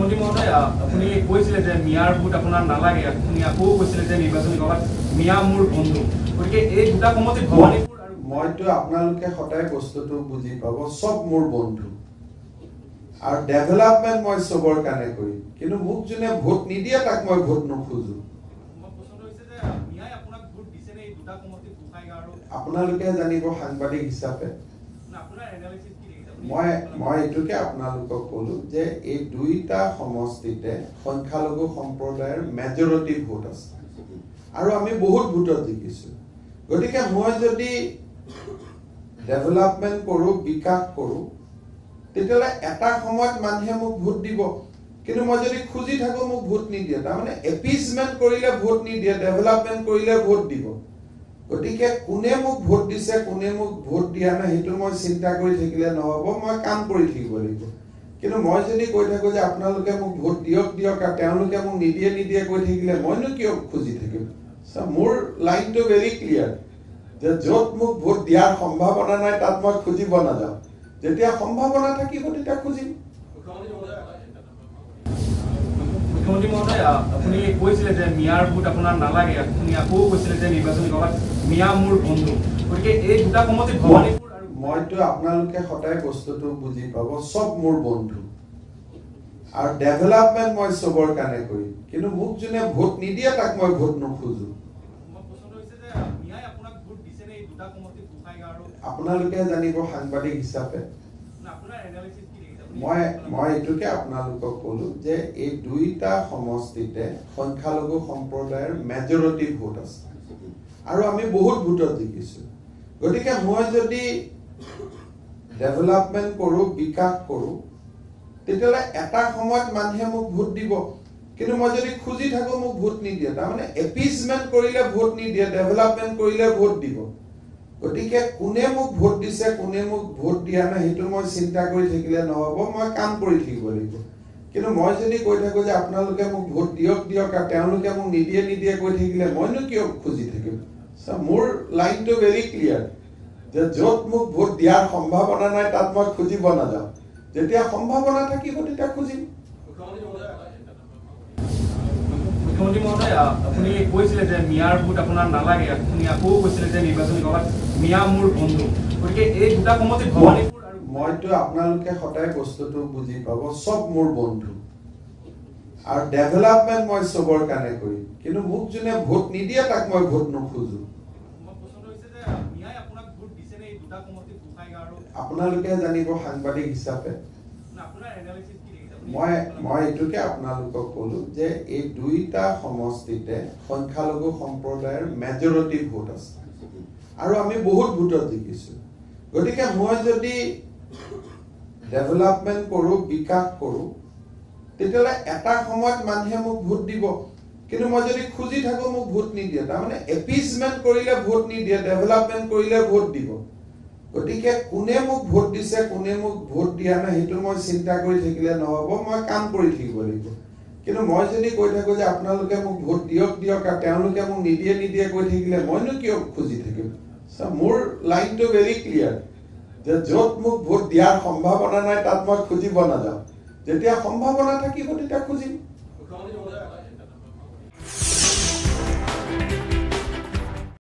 মুখ্যমন্ত্ৰী মহোদয় আপুনি কৈছিলে যে মিয়াৰ ভোট আপোনাৰ নালাগে, আপুনি আকৌ কৈছিলে যে নিৰ্বাচনী সভাত মিয়া মোৰ বন্ধু, গতিকে এই দুটা সমষ্টিত ভৱানীপুৰ আৰু মইতো আপোনালোকে সদায় বস্তুটো বুজি পাব, সব মোৰ বন্ধু আৰু ডেভেলপমেন্ট মই সবৰ কাৰণে কৰিম, কিন্তু মোক যোনে ভোট নিদিয়ে তাক মই ভোট নোখোজো। আপোনালোকে জানিব সাংবাদিক হিচাপে। মই এটুকে আপোনালোকক কলো যে এই দুইটা সমষ্টিতে সংখ্যালঘু সম্প্ৰদায়ৰ মেজৰিটি ভোট আছে আৰু আমি বহুত ভোটত জিকিছো। গতিকে মই যদি ডেভেলপমেন্ট কৰো, বিকাশ কৰো, তেতিয়াহ'লে এটা সময়ত মানুহে মোক ভোট দিব, কিন্তু মই যদি খুজি থাকো মোক ভোট নিদিয়ে, তাৰমানে এপিজমেন্ট কৰিলে ভোট নিদিয়ে, ডেভেলপমেন্ট কৰিলে ভোট দিব। গতিকে কোনে মোক ভোট দিছে, কোনে মোক ভোট দিয়া নাই সেইটো মই চিন্তা কৰি থাকিলে নহব, মই কাম কৰি থাকিব লাগিব। কিন্তু মই যদি কৈ থাকো যে আপোনালোকে মোক ভোট দিয়ক দিয়ক আৰু তেওঁলোকে মোক নিদিয়ে নিদিয়ে কৈ থাকিলে মইনো কিয় খুজি থাকিম। মোৰ লাইনটো ভেৰি ক্লিয়াৰ যে য'ত মোক ভোট দিয়াৰ সম্ভাৱনা নাই তাত মই খুজিব নাযাওঁ, যেতিয়া সম্ভাৱনা থাকিব তেতিয়া খুজিম। মুখ্যমন্ত্ৰী মহোদয় আপুনি কৈছিলে যে মিয়াৰ ভোট আপোনাৰ নালাগে, আপুনি আকৌ কৈছিলে যে নিৰ্বাচনী সভাত মিয়া মোৰ বন্ধু, গতিকে এই দুটা সমষ্টিত ভৱানীপুৰ আৰু মইতো আপোনালোকে সদায় বস্তুটো বুজি পাব, সব মোৰ বন্ধু আৰু ডেভেলপমেন্ট মই সবৰ কাৰণে কৰিম, কিন্তু মোক যোনে ভোট নিদিয়ে তাক মই ভোট নোখোজো। আপোনালোকে জানিব সাংবাদিক হিচাপে। মই এটুকে আপোনালোকক কলো যে এই দুইটা সমষ্টিতে সংখ্যালঘু সম্প্ৰদায়ৰ মেজৰিটি ভোট আছে আৰু আমি বহুত ভোটত জিকিছো। গতিকে মই যদি ডেভেলপমেন্ট কৰো, বিকাশ কৰো, তেতিয়াহ'লে এটা সময়ত মানুহে মোক ভোট দিব, কিন্তু মই যদি খুজি থাকো মোক ভোট নিদিয়ে, তাৰমানে এপিজমেন্ট কৰিলে ভোট নিদিয়ে, ডেভেলপমেন্ট কৰিলে ভোট দিব। গতিকে কোনে মোক ভোট দিছে, কোনে মোক ভোট দিয়া নাই সেইটো মই চিন্তা কৰি থাকিলে নহব, মই কাম কৰি থাকিব লাগিব। কিন্তু মই যদি কৈ থাকো যে আপোনালোকে মোক ভোট দিয়ক দিয়ক আৰু তেওঁলোকে মোক নিদিয়ে নিদিয়ে কৈ থাকিলে মইনো কিয় খুজি থাকিম। মোৰ লাইনটো ভেৰি ক্লিয়াৰ যে য'ত মোক ভোট দিয়াৰ সম্ভাৱনা নাই তাত মই খুজিব নাযাওঁ, যেতিয়া সম্ভাৱনা থাকিব তেতিয়া খুজিম। মুখ্যমন্ত্ৰী মহোদয় আপুনি কৈছিলে যে মিয়াৰ ভোট আপোনাৰ নালাগে, আপুনি আকৌ কৈছিলে যে নিৰ্বাচনী সভাত মিয়া মোৰ বন্ধু, গতিকে এই দুটা সমষ্টিত ভৱানীপুৰ আৰু মইতো আপোনালোকে সদায় বস্তুটো বুজি পাব, সব মোৰ বন্ধু আৰু ডেভেলপমেন্ট মই সবৰ কাৰণে কৰিম, কিন্তু মোক যোনে ভোট নিদিয়ে তাক মই ভোট নোখোজো। আপোনালোকে জানিব সাংবাদিক হিচাপে। মই এটুকে আপোনালোকক কলো যে এই দুইটা সমষ্টিতে সংখ্যালঘু সম্প্ৰদায়ৰ মেজৰিটি ভোট আছে আৰু আমি বহুত ভোটত জিকিছো। গতিকে মই যদি ডেভেলপমেন্ট কৰো, বিকাশ কৰো, তেতিয়াহ'লে এটা সময়ত মানুহে মোক ভোট দিব, কিন্তু মই যদি খুজি থাকো মোক ভোট নিদিয়ে, তাৰমানে এপিজমেন্ট কৰিলে ভোট নিদিয়ে, ডেভেলপমেন্ট কৰিলে ভোট দিব। গতিকে কোনে মোক ভোট দিছে, কোনে মোক ভোট দিয়া নাই সেইটো মই চিন্তা কৰি থাকিলে নহব, মই কাম কৰি থাকিব লাগিব। কিন্তু মই যদি কৈ থাকো যে আপোনালোকে মোক ভোট দিয়ক দিয়ক আৰু তেওঁলোকে মোক নিদিয়ে নিদিয়ে কৈ থাকিলে মইনো কিয় খুজি থাকিম। মোৰ লাইনটো ভেৰি ক্লিয়াৰ যে য'ত মোক ভোট দিয়াৰ সম্ভাৱনা নাই তাত মই খুজিব নাযাওঁ, যেতিয়া সম্ভাৱনা থাকিব তেতিয়া খুজিম।